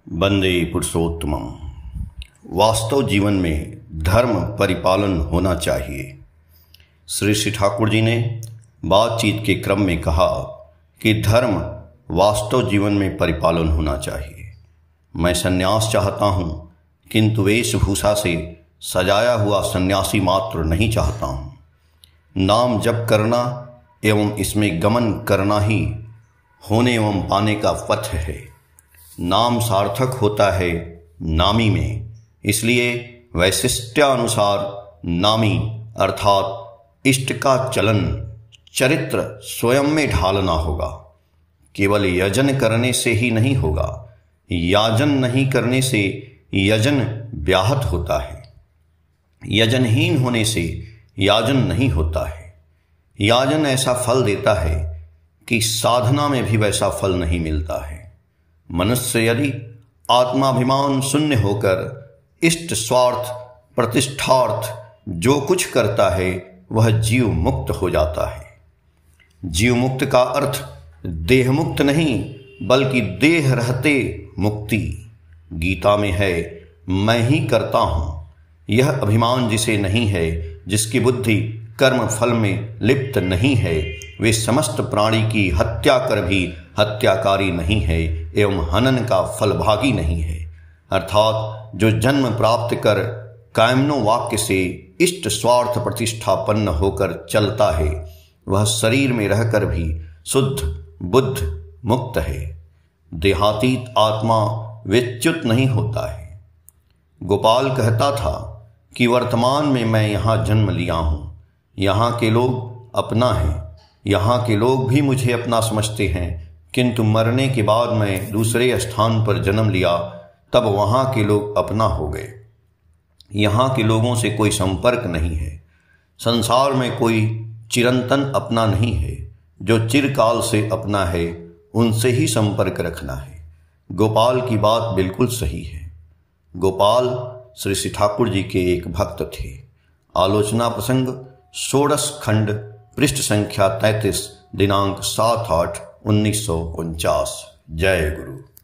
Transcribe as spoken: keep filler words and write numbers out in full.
वंदे पुरुषोत्तमम। वास्तव जीवन में धर्म परिपालन होना चाहिए। श्री श्री ठाकुर जी ने बातचीत के क्रम में कहा कि धर्म वास्तव जीवन में परिपालन होना चाहिए। मैं सन्यास चाहता हूँ, किंतु वेशभूषा से सजाया हुआ सन्यासी मात्र नहीं चाहता हूँ। नाम जप करना एवं इसमें गमन करना ही होने एवं पाने का पथ है। नाम सार्थक होता है नामी में, इसलिए वैशिष्ट्यानुसार नामी अर्थात इष्ट का चलन चरित्र स्वयं में ढालना होगा। केवल यजन करने से ही नहीं होगा। याजन नहीं करने से यजन व्याहत होता है। यजनहीन होने से याजन नहीं होता है। याजन ऐसा फल देता है कि साधना में भी वैसा फल नहीं मिलता है। मनुष्य यदि आत्माभिमान शून्य होकर इष्ट स्वार्थ प्रतिष्ठार्थ जो कुछ करता है वह जीव मुक्त हो जाता है। जीव मुक्त का अर्थ देह मुक्त नहीं बल्कि देह रहते मुक्ति। गीता में है, मैं ही करता हूँ। यह अभिमान जिसे नहीं है, जिसकी बुद्धि कर्म फल में लिप्त नहीं है, वे समस्त प्राणी की हत्या कर भी हत्याकारी नहीं है एवं हनन का फलभागी नहीं है। अर्थात जो जन्म प्राप्त कर कायमनो वाक्य से इष्ट स्वार्थ प्रतिष्ठापन्न होकर चलता है वह शरीर में रहकर भी शुद्ध बुद्ध मुक्त है। देहातीत आत्मा विच्युत नहीं होता है। गोपाल कहता था कि वर्तमान में मैं यहाँ जन्म लिया हूँ, यहाँ के लोग अपना है, यहाँ के लोग भी मुझे अपना समझते हैं, किंतु मरने के बाद मैं दूसरे स्थान पर जन्म लिया तब वहाँ के लोग अपना हो गए। यहाँ के लोगों से कोई संपर्क नहीं है। संसार में कोई चिरंतन अपना नहीं है। जो चिरकाल से अपना है उनसे ही संपर्क रखना है। गोपाल की बात बिल्कुल सही है। गोपाल श्री श्री ठाकुर जी के एक भक्त थे। आलोचना प्रसंग षोडश खंड पृष्ठ संख्या तैंतीस दिनांक सात आठ उन्नीस सौ उनचास। जय गुरु।